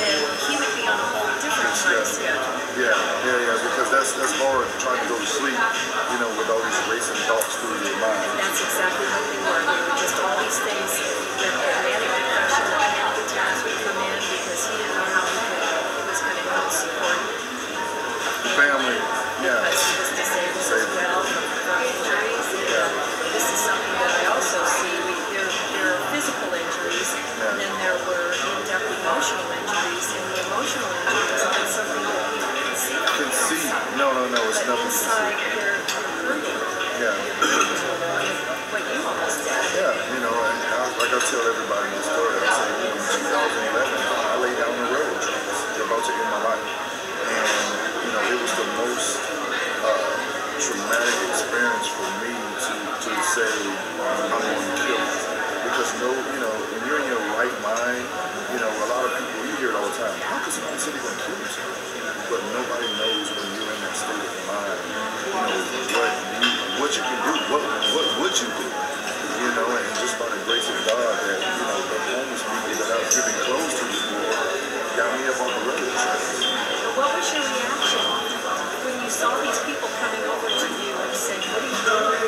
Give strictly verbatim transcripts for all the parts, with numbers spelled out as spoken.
then he would be on a whole different time schedule. Yeah, yeah, yeah, because that's that's hard trying to go to sleep, you know, with all these racing thoughts through your mind. That's exactly what they were. They were just all these things. That manic depression, the panic attacks would come in because he didn't know how he, could, he was going to help support the family. Yeah. Because he was disabled as well from, from injuries. And yeah. This is something that I also see. We, there, there are physical injuries, yeah. And then there were in-depth emotional injuries. And the emotional injuries are something that people can see. Can see. No, no, no. It's but nothing. Inside, they're hurting. Yeah. What you almost did. Yeah, you know, and I, like I tell everybody in the story, I said, you know, in two thousand eleven, I laid down the railroad tracks. They're about to end my life. And, you know, it was the most uh, traumatic experience for me to, to say, I'm going to kill it. Because, no, you know, when you're in your right mind, you know, a lot of people, you hear it all the time, how could somebody say they're going to kill themselves? But nobody knows when you're in that state of mind, you know, what you, what you can do, what, what would you do? You know, and just by the grace of God that, you know, the homeless people that I was giving clothes to before got me up on the railroad tracks. What was your reaction when you saw these people coming over to you and said, what are you doing?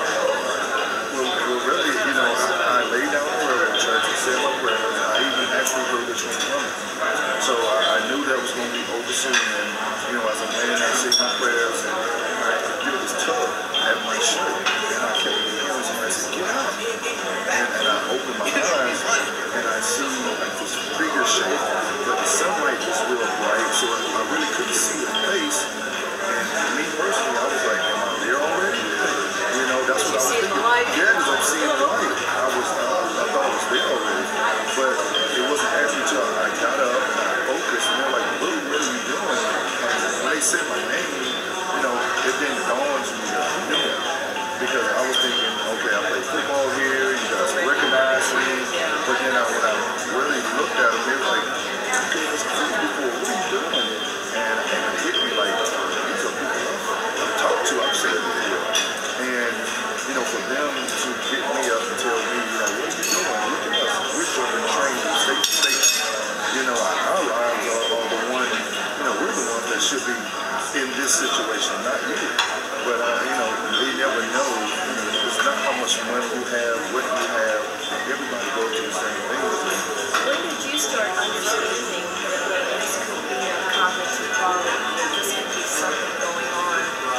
Well, well really, you know, I, I laid down on the railroad tracks and said my prayers. I even actually heard the train coming. So I, I knew that was going to be over soon. And, you know, as a man, I said my prayers and I could feel this tug at my shirt. And I kept hearing somebody say, get out. And, and I opened my eyes and I see like this figure shape, but the sunlight was real bright, so I really couldn't see the face. And me personally, I was like, am I there already? You know, that's what I was thinking. Yeah, because I'm seeing the light. I was, uh, I thought I was there already, but it wasn't actually until I got up and I focused, and they're like, Willie, what are you doing? And when they said my name, you know, it didn't dawn on me that I knew it. Because I was thinking, okay, I play football here, you guys recognize me, but then I, when I really looked at them, they were like, you gave us a food before, what are you doing? And, and it hit me like, these are people I've talked to, I've said before. And, you know, for them to get me up and tell me, you know, what are you doing? Look at us, we're jumping trains from state to state. You know, our lives are, are the one, you know, we're the ones that should be in this situation, not you. But, uh, you know, they never know. It's not how much money you have, what you have. Everybody goes through the same thing. When did you start understanding that this could be a cognitive problem, that this could be something going on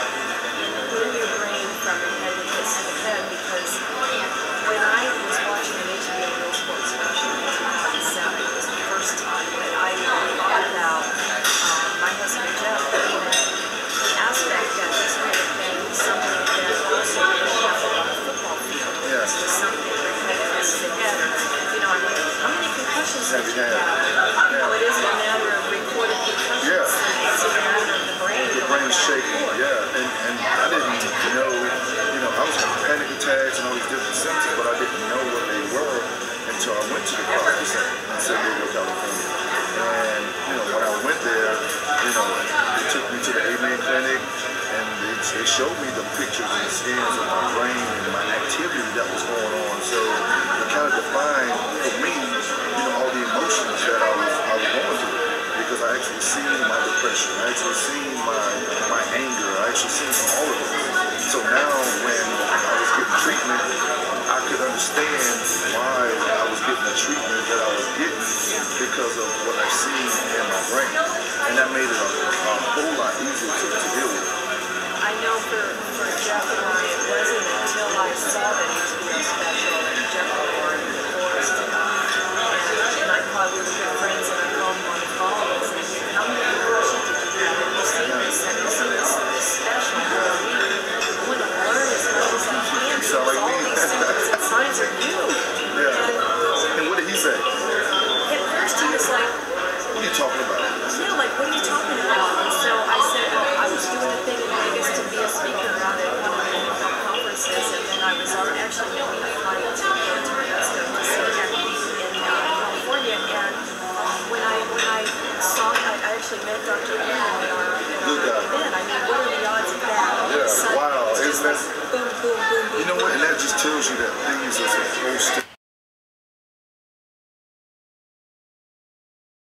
in your brain from your head that gets to the head? Because when I was watching an H B O Real Sports special in two thousand seven, it was the first time that I thought about um, my husband Jeff being the aspect that this kind of thing, something that also can happen on the football field. Yeah. It's just something that kind of gets to the head. You know, I'm like, how many concussions did you have? You know, it isn't a matter of reported concussions. Yeah. It's a matter of the brain. The brain's shaking, yeah. And, and I didn't know, you know, I was having panic attacks and all these different symptoms, but I didn't know what they were until I went to the doctor in San Diego, California. And, you know, when I went there, you know, they took me to the A-Man clinic, and they, they showed me the pictures and the scans of my brain and my activity that was going on. So it kind of defined for me, you know, all the emotions that I was, I was going through. Because I actually seen my depression, I actually seen my, my anger, I actually seen all of it. So now when I was getting treatment, I could understand why I was getting the treatment that I was getting because of what I seen in my brain. And that made it a, a whole lot easier to, to deal